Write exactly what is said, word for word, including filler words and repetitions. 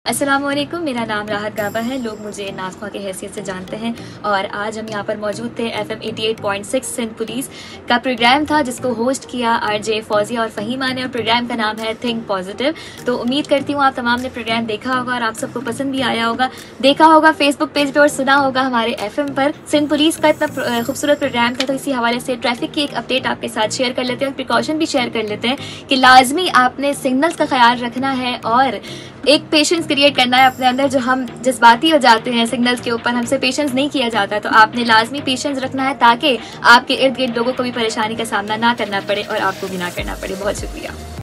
अस्सलामुअलैकुम, मेरा नाम राहत गाबा है। लोग मुझे नाज़ के हैसियत से जानते हैं और आज हम यहाँ पर मौजूद थे। F M eighty eight point six Sindh police का प्रोग्राम था जिसको होस्ट किया आरजे फौजिया और फ़हीमा ने, और प्रोग्राम का नाम है थिंक पॉजिटिव। तो उम्मीद करती हूँ आप तमाम ने प्रोग्राम देखा होगा और आप सबको पसंद भी आया होगा। देखा होगा फेसबुक पेज पर और सुना होगा हमारे एफ एम पर। सिंध पुलिस का इतना खूबसूरत प्रोग्राम था, तो इसी हवाले से ट्रैफिक की एक अपडेट आपके साथ शेयर कर लेते हैं और प्रिकॉशन भी शेयर कर लेते हैं कि लाजमी आपने सिग्नल्स का ख्याल रखना है और एक पेशेंस क्रिएट करना है अपने अंदर। जो हम जज्बाती हो जाते हैं सिग्नल्स के ऊपर, हमसे पेशेंस नहीं किया जाता, तो आपने लाजमी पेशेंस रखना है ताकि आपके इर्द गिर्द लोगों को भी परेशानी का सामना ना करना पड़े और आपको भी ना करना पड़े। बहुत शुक्रिया।